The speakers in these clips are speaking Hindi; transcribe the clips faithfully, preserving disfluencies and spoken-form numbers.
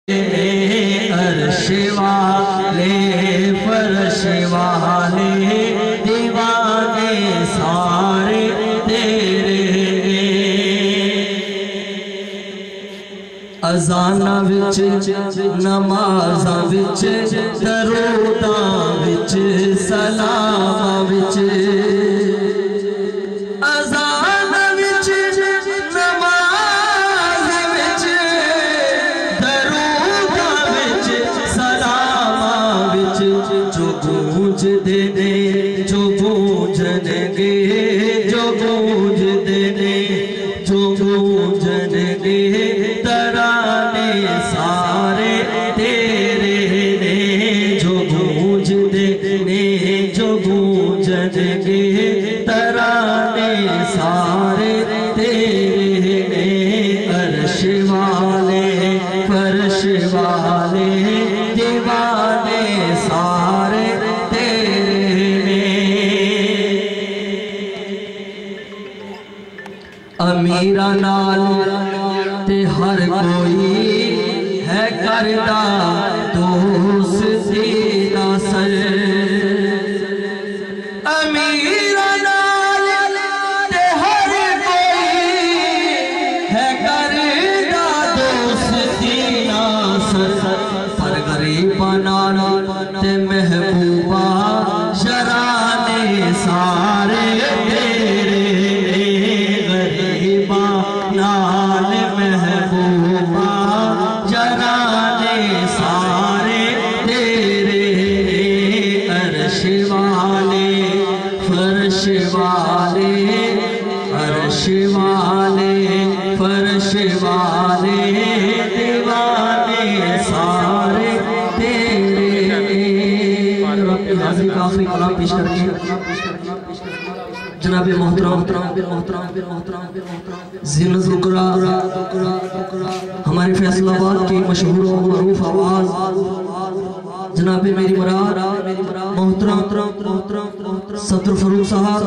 अर्श वाले फर्श वाले दीवाने सारे तेरे। अजाना विच नमाज़ा विच दरूदा विच सलामा विच। अजाना विच नमाज़ विच दरूदा विच सलामा विच। जो गूंज देने जो गूंजनगे जो गूंज देने जो गूंजनगे तराने सारे तेरे ने। जो गूंज देने जो गूंजनगे तराने सारे तेरे ने। अर्श वाले फर्श वाले दीवाने सारे तेरे ने। अमीरा नाल ते हर कोई है करदा दोस्ती दा सर। अमीरा नाल ते हर कोई है करदा दोस्ती दा सर। पर गरीबा नाल ते महबूबा शराने सारे तेरे। गरीबा नाल महबूबा जराने सारे तेरे। अर्श वाले फर्श वाले अर्श वाले फर्श वाले दीवाने सारे तेरे। हाज़िर का आखिरी कलाम पेश करके जनाब मोहतरम हमारे फैसलाबाद की मशहूर और मरूफ आवाज जनाब मेरी मुराद मोहतरम सदर फरूक साहब,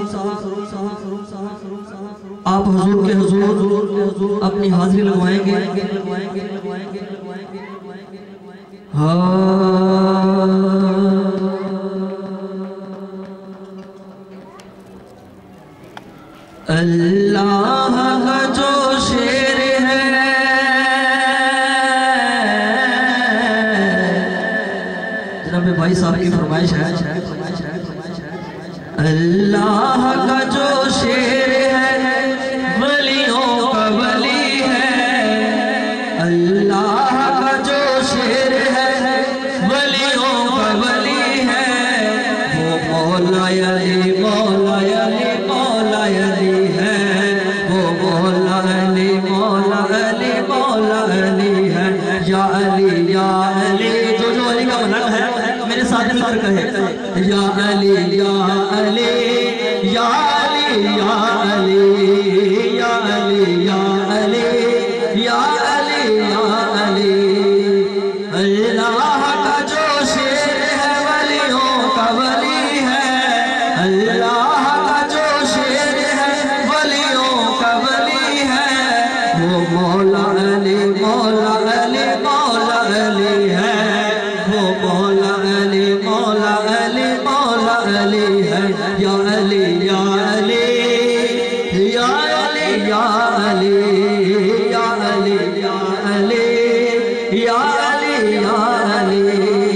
आप हुजूर के हुजूर अपनी हाजिरी लगवाएंगे। अल्लाह का जो शेर है जनाब भाई साहब की फरमाइश है। अल्लाह का जो शेर है वलियों का वली है। अल्लाह का जो शेर है वलियों का वली है। वो मौला अली मौला अली मौला अली है। वो मौला अली मौला अली मौला अली है। या अली या अली जो जो अली का मलक है मेरे साथ मिलकर कहे या अली या अली या अली या अली या अली या अली या अली या अली। अल्लाह का जो शेर है वलियों का वली है। अल्लाह का जो शेर है वलियों का वली है। वो मौला अली मौला अली मौला अली है। वो मौला अली मौला अली मौला अली है। या अली या अली या अली या अली या अली या अली या अली या अली।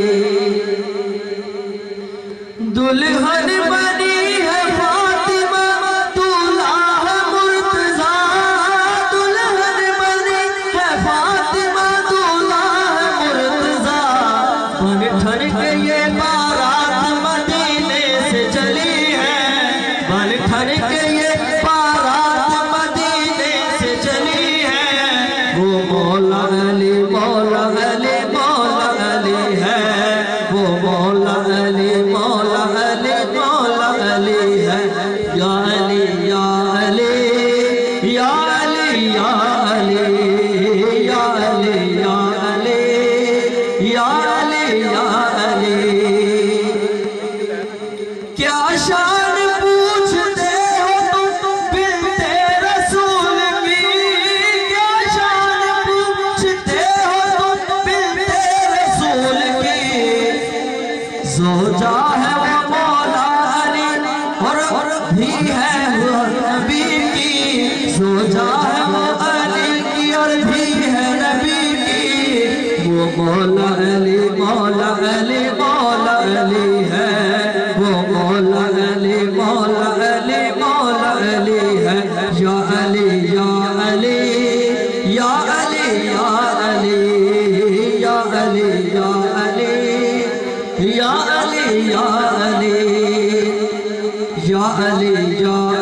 दुल्हन बनी है फातिमा दूल्हा है मुर्तजा। दुल्हन बनी है फातिमा दूल्हा है मुर्तजा। बन ठन के ये बारात मदीने से चली है। बन ठन के ये बारात मदीने से चली है। वो मौला अली मौला अली मौला सोचा है वो मौला अली और भी है वो नबी की, सोचा है वो अली की और भी है नबी की। वो मौला अली मौला अली मौला अली है, वो मौला अली मौला अली मौला अली है। या अली या अली या अली या अली या अली या अली या अली या अली या अली या